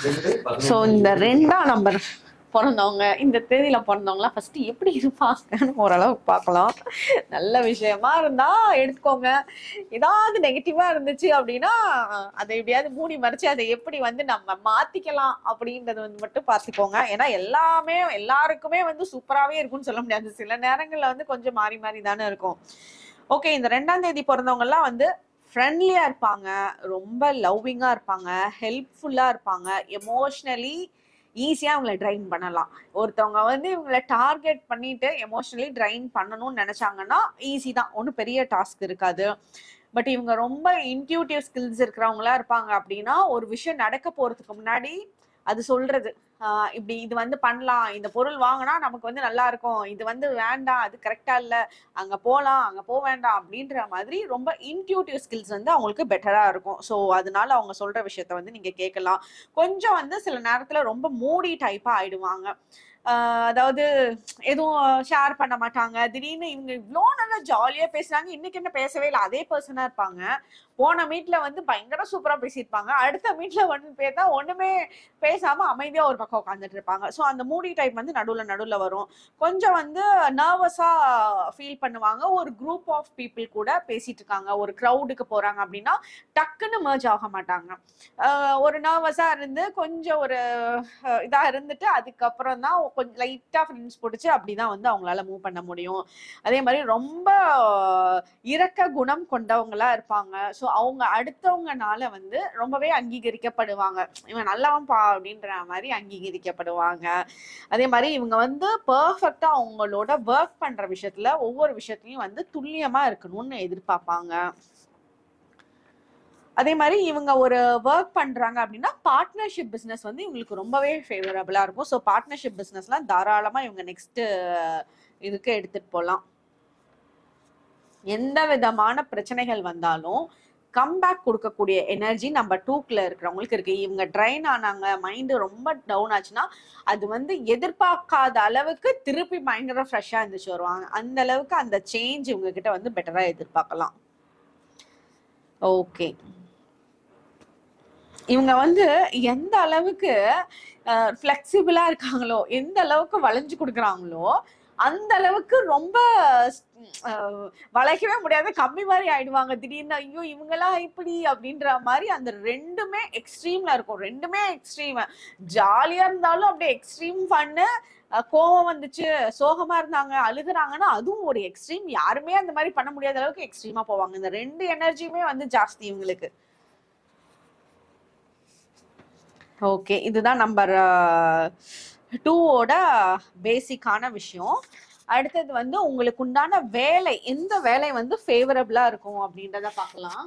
So இந்த 2ஆம் number பிறந்தவங்க, இந்த தேதியில பிறந்தவங்களாம் ஃபர்ஸ்ட் எப்படி இருப்பாங்கன்னு ஓரளவுக்கு பார்க்கலாம். நல்ல விஷயமா இருந்தா எடுத்துக்கோங்க. ஏதாவது நெகட்டிவா இருந்துச்சு அப்படின்னா அதை எப்படியாவது மூடி மறைச்சு அதை எப்படி வந்து நம்ம மாத்திக்கலாம் அப்படின்றது வந்து மட்டும் பார்த்துக்கோங்க. ஏன்னா எல்லாருக்குமே வந்து சூப்பராகவே இருக்கும்னு சொல்ல முடியாது. சில நேரங்கள்ல வந்து கொஞ்சம் மாறி மாறி தானே இருக்கும். ஓகே, இந்த 2ஆம் தேதி பிறந்தவங்க எல்லாம் வந்து ஃப்ரெண்ட்லியா இருப்பாங்க, ரொம்ப லவ்விங்கா இருப்பாங்க, ஹெல்ப்ஃபுல்லா இருப்பாங்க, எமோஷ்னலி ஈஸியா அவங்கள ட்ரைன் பண்ணலாம். ஒருத்தவங்க வந்து இவங்களை டார்கெட் பண்ணிட்டு எமோஷனலி ட்ரைன் பண்ணணும்னு நினைச்சாங்கன்னா ஈஸி தான், ஒன்றும் பெரிய டாஸ்க் இருக்காது. பட் இவங்க ரொம்ப இன்ட்யூட்டிவ் ஸ்கில்ஸ் இருக்கிறவங்களா இருப்பாங்க. அப்படின்னா ஒரு விஷயம் நடக்க போறதுக்கு முன்னாடி அது சொல்றது, இப்படி இது வந்து பண்ணலாம், இந்த பொருள் வாங்கினா நமக்கு வந்து நல்லா இருக்கும், இது வந்து வேண்டாம், அது கரெக்டா இல்ல, அங்க போலாம் அங்க போக வேண்டாம் அப்படின்ற மாதிரி ரொம்ப இன்ட்யூட்டிவ் ஸ்கில்ஸ் வந்து அவங்களுக்கு பெட்டரா இருக்கும். ஸோ அதனால அவங்க சொல்ற விஷயத்த வந்து நீங்க கேட்கலாம். கொஞ்சம் வந்து சில நேரத்துல ரொம்ப மூடி டைப்பா ஆயிடுவாங்க. அதாவது எதுவும் ஷேர் பண்ண மாட்டாங்க. திடீர்னு இவங்க இவ்வளோ நல்லா ஜாலியா பேசுறாங்க, இன்னைக்கு என்ன பேசவே இல்லை, அதே பர்சனா இருப்பாங்க. போன மீட்ல வந்து பயங்கர சூப்பரா பேசியிருப்பாங்க, அடுத்த மீட்ல ஒன்று பேர் தான் ஒண்ணுமே பேசாம அமைதியா ஒரு பக்கம் உட்காந்துட்டு இருப்பாங்க. ஸோ அந்த மூடி டைப் வந்து நடுவுல வரும். கொஞ்சம் வந்து நர்வஸா ஃபீல் பண்ணுவாங்க. ஒரு குரூப் ஆஃப் பீப்புள் கூட பேசிட்டு இருக்காங்க, ஒரு க்ரௌடுக்கு போறாங்க அப்படின்னா டக்குன்னு மர்ஜ் ஆக மாட்டாங்க. ஒரு நர்வஸா இருந்து கொஞ்சம் ஒரு இதா இருந்துட்டு அதுக்கப்புறம் தான் கொஞ்சம் லைட்டா ஃப்ரெண்ட்ஸ் பிடிச்சி அப்படிதான் வந்து அவங்களால மூவ் பண்ண முடியும். அதே மாதிரி ரொம்ப இரக்க குணம் கொண்டவங்களா இருப்பாங்க. ஸோ அவங்க அடுத்தவங்கனால வந்து ரொம்பவே அங்கீகரிக்கப்படுவாங்க. இவன் நல்லவன்பா அப்படின்ற மாதிரி அங்கீகரிக்கப்படுவாங்க. அதே மாதிரி இவங்க வந்து பெர்ஃபெக்டா அவங்களோட ஒர்க் பண்ற விஷயத்துல ஒவ்வொரு விஷயத்துலயும் வந்து துல்லியமா இருக்கணும்னு எதிர்பார்ப்பாங்க. அதே மாதிரி இவங்க ஒரு ஒர்க் பண்றாங்க அப்படின்னா பார்ட்னர்ஷிப் பிசினஸ் வந்து இவங்களுக்கு ரொம்பவே ஃபேவரபிளா இருக்கும். ஸோ பார்ட்னர்ஷிப் பிசினஸ்லாம் தாராளமா இவங்க நெக்ஸ்ட் இதுக்கு எடுத்துட்டு போகலாம். எந்த விதமான பிரச்சனைகள் வந்தாலும் கம்பேக் கொடுக்கக்கூடிய எனர்ஜி நம்பர் 2க்குள்ள இருக்கிறவங்களுக்கு இருக்கு. இவங்க ட்ரைன் ஆனாங்க, மைண்டு ரொம்ப டவுன் ஆச்சுன்னா அது வந்து எதிர்பார்க்காத அளவுக்கு திருப்பி பயங்கர ஃப்ரெஷ்ஷா இருந்துச்சு வருவாங்க. அந்த அளவுக்கு அந்த சேஞ்ச் இவங்க கிட்ட வந்து பெட்டரா எதிர்பார்க்கலாம். ஓகே, இவங்க வந்து எந்த அளவுக்கு ஃப்ளெக்சிபிளா இருக்காங்களோ, எந்த அளவுக்கு வளைஞ்சு கொடுக்குறாங்களோ அந்த அளவுக்கு ரொம்ப வளைக்கவே முடியாது, கம்மி மாதிரி ஆயிடுவாங்க. திடீர்னு ஐயோ இவங்கெல்லாம் இப்படி அப்படின்ற மாதிரி அந்த ரெண்டுமே எக்ஸ்ட்ரீம்ல இருக்கும். ரெண்டுமே எக்ஸ்ட்ரீம். ஜாலியா இருந்தாலும் அப்படியே எக்ஸ்ட்ரீம் ஃபன்னு, கோவம் வந்துச்சு சோகமா இருந்தாங்க அழுகுறாங்கன்னா அதுவும் ஒரு எக்ஸ்ட்ரீம். யாருமே அந்த மாதிரி பண்ண முடியாத அளவுக்கு எக்ஸ்ட்ரீமா போவாங்க. இந்த ரெண்டு எனர்ஜியுமே வந்து ஜாஸ்தி இவங்களுக்கு. ஓகே, இதுதான் நம்பர் 2ஓட பேசிக்கான விஷயம். அடுத்தது வந்து உங்களுக்கு உண்டான வேலை, எந்த வேலை வந்து ஃபேவரபிளா இருக்கும் அப்படின்றத பார்க்கலாம்.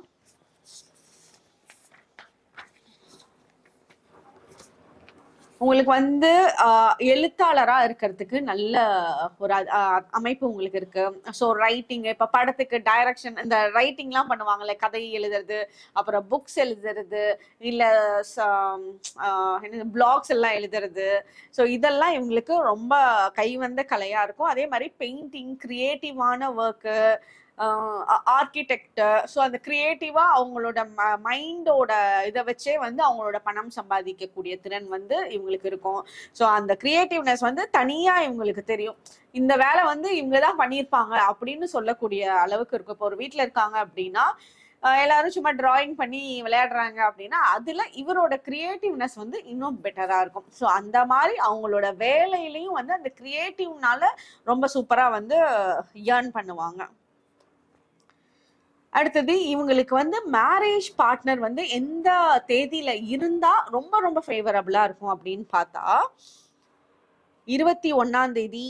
உங்களுக்கு வந்து எழுத்தாளரா இருக்கிறதுக்கு நல்ல ஒரு அமைப்பு உங்களுக்கு இருக்கு. ஸோ ரைட்டிங், இப்போ படத்துக்கு டைரக்ஷன், இந்த ரைட்டிங்லாம் பண்ணுவாங்கல்ல, கதை எழுதுறது, அப்புறம் புக்ஸ் எழுதுறது, இல்லை பிளாக்ஸ் எல்லாம் எழுதுறது. ஸோ இதெல்லாம் இவங்களுக்கு ரொம்ப கைவந்த கலையா இருக்கும். அதே மாதிரி பெயிண்டிங், கிரியேட்டிவான ஒர்க்கு, ஆர்கிடெக்ட். ஸோ அந்த கிரியேட்டிவா அவங்களோட மைண்டோட இதை வச்சே வந்து அவங்களோட பணம் சம்பாதிக்கக்கூடிய திறன் வந்து இவங்களுக்கு இருக்கும். ஸோ அந்த கிரியேட்டிவ்னஸ் வந்து தனியா இவங்களுக்கு தெரியும். இந்த வேலை வந்து இவங்க தான் பண்ணியிருப்பாங்க அப்படின்னு சொல்லக்கூடிய அளவுக்கு இருக்கும். இப்போ ஒரு வீட்டில் இருக்காங்க அப்படின்னா எல்லாரும் சும்மா டிராயிங் பண்ணி விளையாடுறாங்க அப்படின்னா அதுல இவரோட கிரியேட்டிவ்னஸ் வந்து இன்னும் பெட்டரா இருக்கும். ஸோ அந்த மாதிரி அவங்களோட வேலையிலையும் வந்து அந்த கிரியேட்டிவ்னால ரொம்ப சூப்பரா வந்து ஏர்ன் பண்ணுவாங்க. அடுத்தது இவங்களுக்கு வந்து மேரேஜ் பார்ட்னர் வந்து எந்த தேதியில இருந்தா ரொம்ப ரொம்ப ஃபேவரபிளா இருக்கும் அப்படின்னு பார்த்தா 21ஆம் தேதி,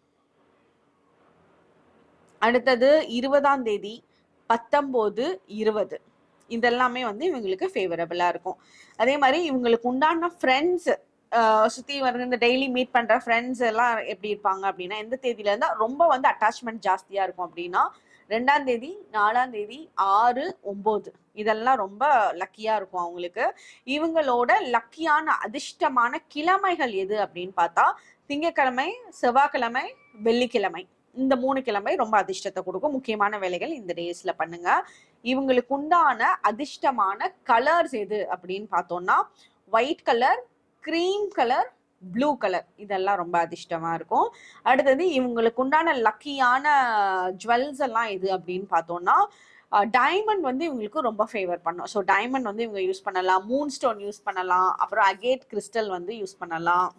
அடுத்தது 20ஆம் தேதி, 19, 20 இதெல்லாமே வந்து இவங்களுக்கு ஃபேவரபிளா இருக்கும். அதே மாதிரி இவங்களுக்கு உண்டான ஃப்ரெண்ட்ஸ், சுத்தி வந்து இந்த டெய்லி மீட் பண்ற ஃப்ரெண்ட்ஸ் எல்லாம் எப்படி இருப்பாங்க அப்படின்னா எந்த தேதியில இருந்தா ரொம்ப வந்து அட்டாச்மெண்ட் ஜாஸ்தியா இருக்கும் அப்படின்னா 2ஆம் தேதி, 4ஆம் தேதி, 6, 9 இதெல்லாம் ரொம்ப லக்கியா இருக்கும் அவங்களுக்கு. இவங்களோட லக்கியான அதிர்ஷ்டமான கிழமைகள் எது அப்படின்னு பார்த்தா திங்கட்கிழமை, செவ்வாய்க்கிழமை, வெள்ளிக்கிழமை. இந்த 3 கிழமை ரொம்ப அதிர்ஷ்டத்தை கொடுக்கும். முக்கியமான வேலைகள் இந்த டேஸ்ல பண்ணுங்க. இவங்களுக்கு உண்டான அதிர்ஷ்டமான கலர்ஸ் எது அப்படின்னு பார்த்தோம்னா white colour, cream colour, blue colour, இதெல்லாம் ரொம்ப அதிர்ஷ்டமா இருக்கும். அடுத்தது இவங்களுக்கு உண்டான லக்கியான ஜுவல்ஸ் எல்லாம் எது அப்படின்னு பார்த்தோம்னா டைமண்ட் வந்து இவங்களுக்கு ரொம்ப ஃபேவர் பண்ணும். ஸோ டைமண்ட் வந்து இவங்க யூஸ் பண்ணலாம், மூன் ஸ்டோன் யூஸ் பண்ணலாம், அப்புறம் அகேட் கிறிஸ்டல் வந்து யூஸ் பண்ணலாம்.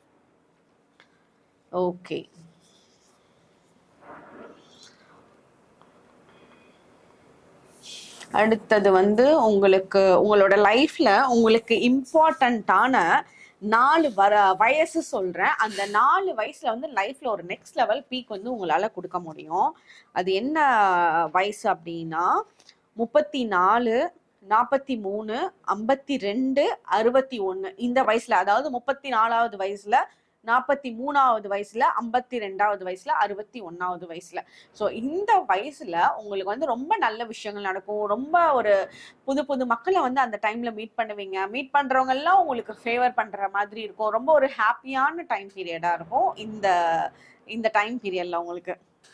ஓகே, அடுத்தது வந்து உங்களுக்கு உங்களோட லைஃப்ல உங்களுக்கு இம்பார்ட்டண்ட்டான 4 வயசு சொல்றேன். அந்த 4 வயசுல வந்து லைஃப்ல ஒரு நெக்ஸ்ட் லெவல் பீக் வந்து உங்களால கொடுக்க முடியும். அது என்ன வயசு அப்படின்னா 34, 43, 52, 61 இந்த வயசுல, அதாவது 34வது வயசுல, 43வது வயசுல, 52வது வயசுல, 61வது வயசுல. ஸோ இந்த வயசுல உங்களுக்கு வந்து ரொம்ப நல்ல விஷயங்கள் நடக்கும். ரொம்ப ஒரு புது புது மக்களை வந்து அந்த டைம்ல மீட் பண்ணுவீங்க. மீட் பண்றவங்க எல்லாம் உங்களுக்கு ஃபேவர் பண்ற மாதிரி இருக்கும். ரொம்ப ஒரு ஹாப்பியான டைம் பீரியடா இருக்கும் இந்த டைம் பீரியட்ல உங்களுக்கு.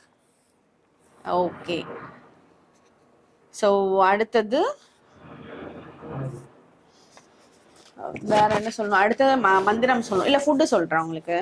ஓகே, ஸோ அடுத்தது வேற என்ன சொல்லணும்? அடுத்தது மந்திரம் சொல்லணும், இல்ல ஃபுட்டு சொல்றேன் உங்களுக்கு.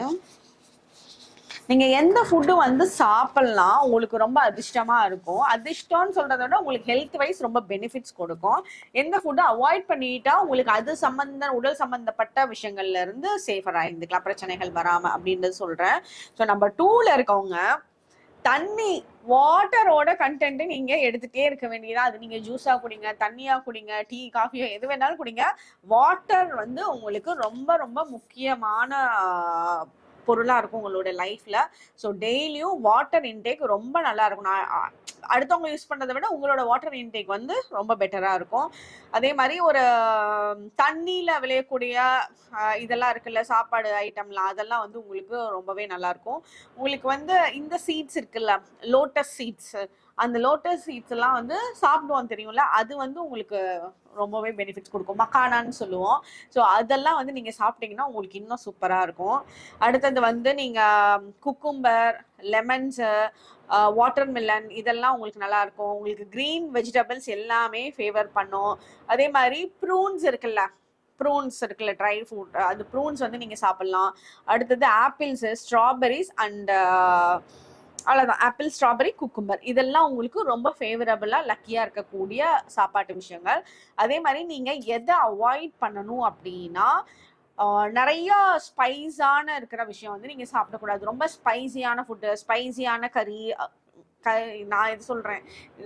நீங்க எந்த ஃபுட்டு வந்து சாப்பிடலாம் உங்களுக்கு ரொம்ப அதிர்ஷ்டமா இருக்கும்? அதிர்ஷ்டம்னு சொல்றதை விட உங்களுக்கு ஹெல்த் வைஸ் ரொம்ப பெனிஃபிட்ஸ் கொடுக்கும். எந்த ஃபுட்டை அவாய்ட் பண்ணிட்டா உங்களுக்கு அது உடல் சம்பந்தப்பட்ட விஷயங்கள்ல இருந்து சேஃபரா இருந்துக்கலாம், பிரச்சனைகள் வராம அப்படின்றது சொல்றேன். ஸோ நம்பர் 2ல இருக்கவங்க தண்ணி, வாட்டரோட கண்டென்ட் நீங்க எடுத்துட்டே இருக்க வேண்டியதா. அது நீங்க ஜூஸா குடிங்க, தண்ணியா குடிங்க, டீ காஃபியோ எது வேணாலும் குடிங்க. வாட்டர் வந்து உங்களுக்கு ரொம்ப ரொம்ப முக்கியமான பொருளா இருக்கும் உங்களோட லைஃப்ல. ஸோ டெய்லியும் வாட்டர் இன்டேக் ரொம்ப நல்லா இருக்கும். அடுத்தவங்க யூஸ் பண்றதை விட உங்களோட வாட்டர் இன்டேக் வந்து ரொம்ப பெட்டரா இருக்கும். அதே மாதிரி ஒரு தண்ணியில விளையக்கூடிய இதெல்லாம் இருக்குல்ல, சாப்பாடு ஐட்டம்லாம், அதெல்லாம் வந்து உங்களுக்கு ரொம்பவே நல்லா இருக்கும். உங்களுக்கு வந்து இந்த சீட்ஸ் இருக்குல்ல, லோட்டஸ் சீட்ஸ், அந்த லோட்டஸ் சீட்ஸ் எல்லாம் வந்து சாப்பிடுவோம் தெரியும்ல, அது வந்து உங்களுக்கு ரொம்பவே பெனிஃபிட்ஸ் கொடுக்கும். மக்கானான்னு சொல்லுவோம். ஸோ அதெல்லாம் வந்து நீங்க சாப்பிட்டீங்கன்னா உங்களுக்கு இன்னும் சூப்பரா இருக்கும். அடுத்தது வந்து நீங்க குக்கும்பர், லெமன்ஸு, வாட்டர்மெலன், இதெல்லாம் உங்களுக்கு நல்லா இருக்கும். உங்களுக்கு கிரீன் வெஜிடபிள்ஸ் எல்லாமே ஃபேவர் பண்ணும். அதே மாதிரி ப்ரூன்ஸ் இருக்குல்ல, ட்ரை ஃப்ரூட், அது ப்ரூன்ஸ் வந்து நீங்க சாப்பிடலாம். அடுத்தது ஆப்பிள்ஸ், ஸ்ட்ராபெரிஸ் அண்ட் அவ்வளோதான். ஆப்பிள், ஸ்ட்ராபெரி, குக்கும்பர், இதெல்லாம் உங்களுக்கு ரொம்ப ஃபேவரபிளா லக்கியா இருக்கக்கூடிய சாப்பாட்டு விஷயங்கள். அதே மாதிரி நீங்க எதை அவாய்ட் பண்ணணும் அப்படின்னா நிறைய ஸ்பைஸான இருக்கிற விஷயம் வந்து நீங்க சாப்பிடக்கூடாது. ரொம்ப ஸ்பைசியான ஃபுட்டு, ஸ்பைசியான கறி, நான் இது சொல்றேன்,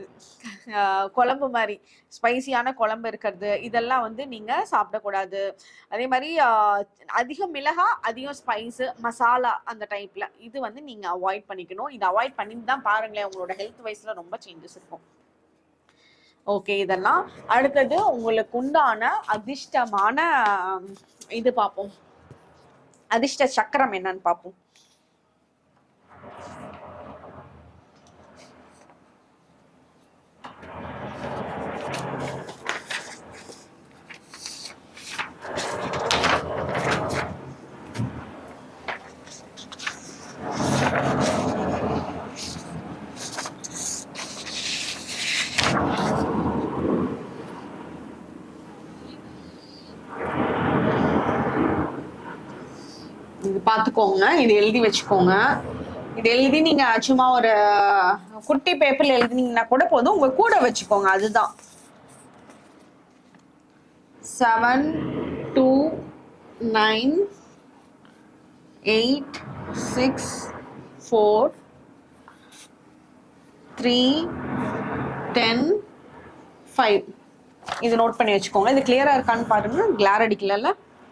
குழம்பு மாதிரி ஸ்பைசியான குழம்பு இருக்கிறது, இதெல்லாம் வந்து நீங்க சாப்பிடக்கூடாது. அதே மாதிரி அதிகம் மிளகா, அதிகம் ஸ்பைஸ், மசாலா, அந்த டைப்ல இது வந்து நீங்க அவாய்ட் பண்ணிக்கணும். இது அவாய்ட் பண்ணிட்டு தான் பாருங்களேன் உங்களோட ஹெல்த் வைஸ்ல ரொம்ப சேஞ்சஸ் இருக்கும். ஓகே, இதெல்லாம். அடுத்தது உங்களுக்கு உண்டான அதிர்ஷ்டமான இது பார்ப்போம், அதிர்ஷ்ட சக்கரம் என்னன்னு பார்ப்போம். பார்த்துக்கோங்க, இது எழுதி வச்சுக்கோங்க. இது எழுதி நீங்க சும்மா ஒரு குட்டி பேப்பர்ல எழுதினீங்கன்னா கூட போதும், உங்க கூட வச்சுக்கோங்க. அதுதான் 7 2 9 8 6 4 3 10 5. இது நோட் பண்ணி வச்சுக்கோங்க. இது கிளியரா இருக்கான்னு பாருங்க, கிளார் அடிக்கல.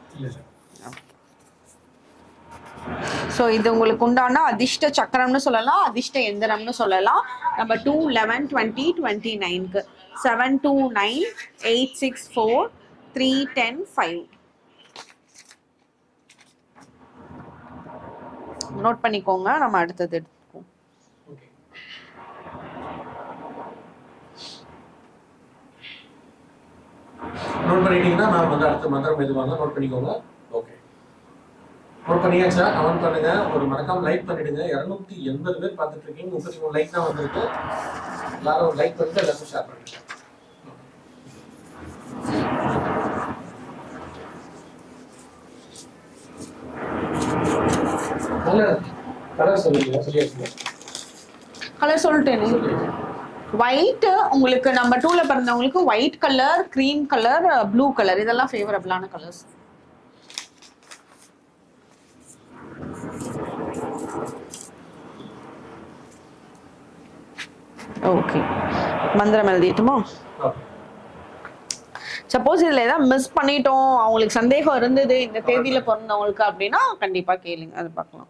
ஸோ இது உங்களுக்கு உண்டான அதிர்ஷ்ட சக்கரம்னு சொல்லலாம், அதிர்ஷ்ட எந்திரம்னு சொல்லலாம். நம்பர் 2 11 20 29க்கு 7 2 9 8 6 4 3 10 5 நோட் பண்ணிக்கோங்க. நம்ம அடுத்தது எடுத்துக்கோம். நோட் பண்ணிட்டீங்கன்னா நான் வந்து அடுத்த மந்திரம் எதுவாக நோட் பண்ணிக்கோங்க. ஓகே, நோட் பண்ணியாச்சா? கமெண்ட் பண்ணுங்க, ஒரு மறக்காம லைக் பண்ணிடுங்க. 280 பேர் பார்த்துட்டு இருக்கீங்க, 33 லைக் தான் வந்திருக்கு. எல்லாரும் ஒரு லைக் பண்ணிட்டு எல்லாரும் ஷேர் பண்ணுங்க. கலர் சொல்லுங்க, சொல்லியாச்சு. கலர் சொல்லிட்டேனே. ஒயிட் உங்களுக்கு நம்பர் 2ல பிறந்தவங்களுக்கு white colour, cream colour, blue colour இதெல்லாம் ஃபேவரபிளான கலர்ஸ். ஓகே, மந்திரம் எழுதிட்டுமா? சப்போஸ் இதுல ஏதாவது மிஸ் பண்ணிட்டோம், அவங்களுக்கு சந்தேகம் இருந்தது இந்த தேதியில பிறந்தவங்களுக்கு அப்படின்னா கண்டிப்பா கேளுங்க, அது பார்க்கலாம்.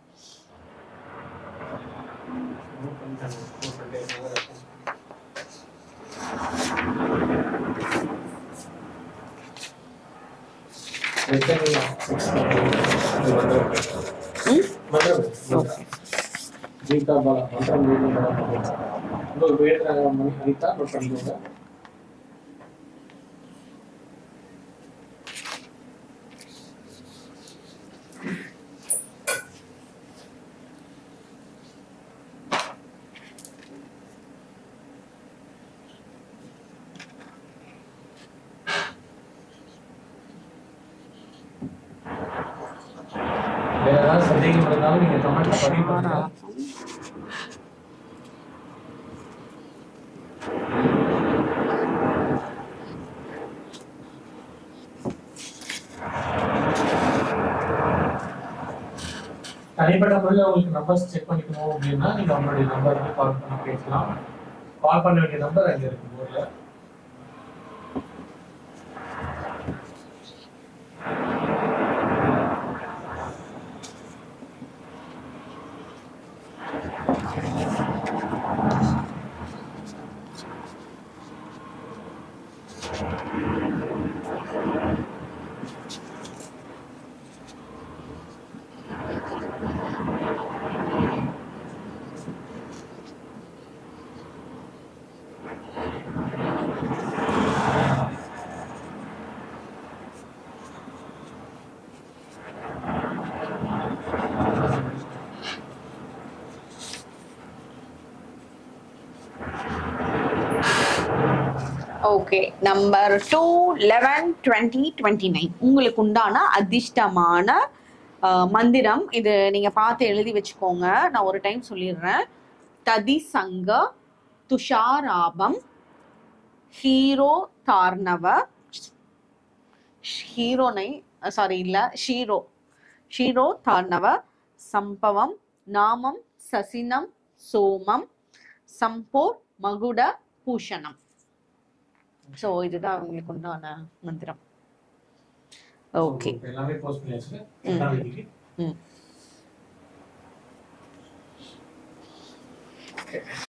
சந்தேகம் இருந்தாலும் நீங்க கமெண்ட்ல பதிவு பண்ணுங்க. தனிப்பட்ட முறையில் உங்களுக்கு நம்பர்ஸ் செக் பண்ணிக்கணும் அப்படின்னா நீங்க அவங்களுடைய நம்பருக்கு கால் பண்ணி பேசலாம். கால் பண்ண வேண்டிய நம்பர் அங்க இருக்கு போர்ட்ல. ஓகே, நம்பர் 2, 11, 20, 29 உங்களுக்கு உண்டான அதிர்ஷ்டமான மந்திரம். இது நீங்க பார்த்து எழுதி வச்சுக்கோங்க. நான் ஒரு டைம் சொல்லிடுறேன். ததி சங்க துஷாராபம் ஹீரோ தார்ணவ ஹீரோனை சாரி இல்ல ஷீரோ ஷீரோ தார்ணவ சம்பவம் நாமம் சசினம் சோமம் சம்போர் மகுட பூஷணம். சோ இதுதான் உங்களுக்கு உண்டான மந்திரம். ஓகே, எல்லாமே போஸ்ட் பண்ணியாச்சு. ம்